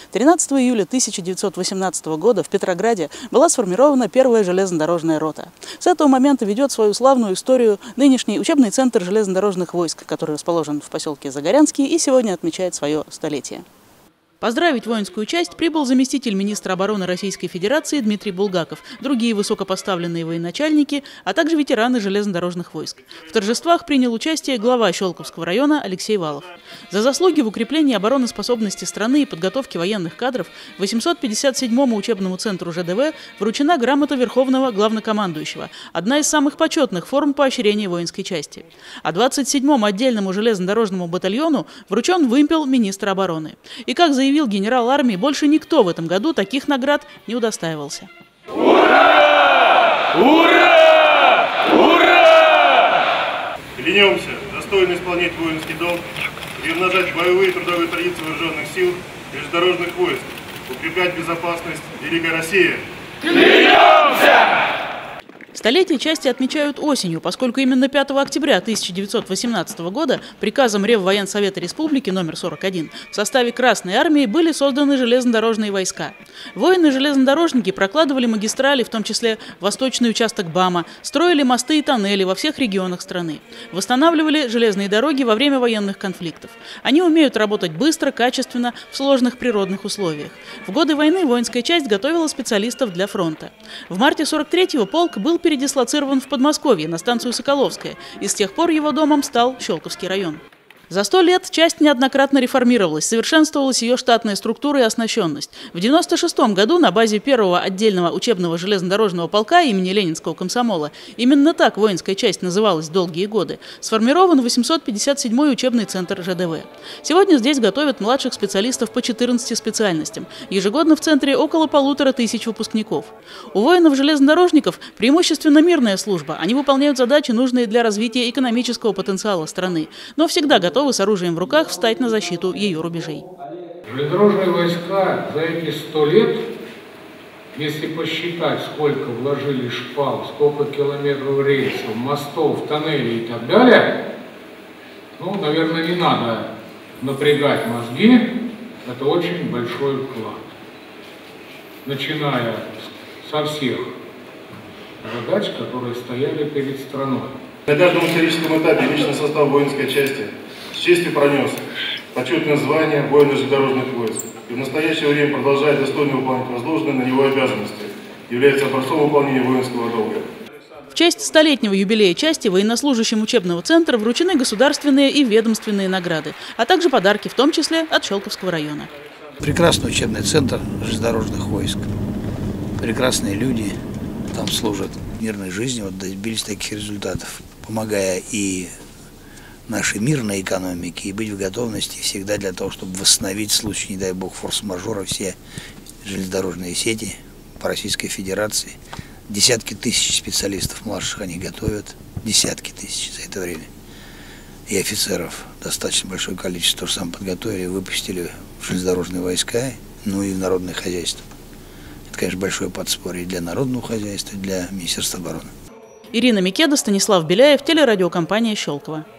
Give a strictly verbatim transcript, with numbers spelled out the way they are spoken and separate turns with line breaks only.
тринадцатого июля тысяча девятьсот восемнадцатого года в Петрограде была сформирована первая железнодорожная рота. С этого момента ведет свою славную историю нынешний учебный центр железнодорожных войск, который расположен в поселке Загорянский и сегодня отмечает свое столетие. Поздравить воинскую часть прибыл заместитель министра обороны Российской Федерации Дмитрий Булгаков, другие высокопоставленные военачальники, а также ветераны железнодорожных войск. В торжествах принял участие глава Щелковского района Алексей Валов. За заслуги в укреплении обороноспособности страны и подготовке военных кадров восемьсот пятьдесят седьмому учебному центру ЖДВ вручена грамота Верховного Главнокомандующего, одна из самых почетных форм поощрения воинской части. А двадцать седьмому отдельному железнодорожному батальону вручен вымпел министра обороны. И как заявил Заявил генерал армии, больше никто в этом году таких наград не удостаивался.
Ура! Ура! Ура! Клянемся достойно исполнять воинский долг и умножать боевые и трудовые традиции вооруженных сил и железнодорожных войск, укреплять безопасность Великой России. Клянемся!
Столетие части отмечают осенью, поскольку именно пятого октября тысяча девятьсот восемнадцатого года приказом Реввоенсовета Республики номер сорок один в составе Красной армии были созданы железнодорожные войска. Воины-железнодорожники прокладывали магистрали, в том числе восточный участок БАМа, строили мосты и тоннели во всех регионах страны, восстанавливали железные дороги во время военных конфликтов. Они умеют работать быстро, качественно, в сложных природных условиях. В годы войны воинская часть готовила специалистов для фронта. В марте сорок третьего полк был передислоцирован в Подмосковье на станцию Соколовская, и с тех пор его домом стал Щелковский район. За сто лет часть неоднократно реформировалась, совершенствовалась ее штатная структура и оснащенность. В девяносто шестом году на базе первого отдельного учебного железнодорожного полка имени Ленинского комсомола, именно так воинская часть называлась долгие годы, сформирован восемьсот пятьдесят седьмой учебный центр ЖДВ. Сегодня здесь готовят младших специалистов по четырнадцати специальностям. Ежегодно в центре около полутора тысяч выпускников. У воинов-железнодорожников преимущественно мирная служба. Они выполняют задачи, нужные для развития экономического потенциала страны, но всегда готовы с оружием в руках встать на защиту ее рубежей.
Железнодорожные войска за эти сто лет, если посчитать, сколько вложили шпал, сколько километров рельсов, мостов, тоннелей и так далее, ну, наверное, не надо напрягать мозги, это очень большой вклад. Начиная со всех задач, которые стояли перед страной.
На каждом историческом этапе личный состав воинской части с честью пронес почетное звание воина железнодорожных войск и в настоящее время продолжает достойно выполнять возложенные на него обязанности, является образцом выполнения воинского долга.
В честь столетнего юбилея части военнослужащим учебного центра вручены государственные и ведомственные награды, а также подарки, в том числе от Щелковского района.
Прекрасный учебный центр железнодорожных войск, прекрасные люди там служат мирной жизни, вот добились таких результатов, помогая и нашей мирной экономике, и быть в готовности всегда для того, чтобы восстановить в случае, не дай бог, форс-мажора все железнодорожные сети по Российской Федерации. Десятки тысяч специалистов младших они готовят, десятки тысяч за это время. И офицеров достаточно большое количество тоже сам подготовили, выпустили в железнодорожные войска, ну и в народное хозяйство. Это, конечно, большое подспорье для народного хозяйства, для Министерства обороны.
Ирина Микеда, Станислав Беляев, телерадиокомпания «Щелково».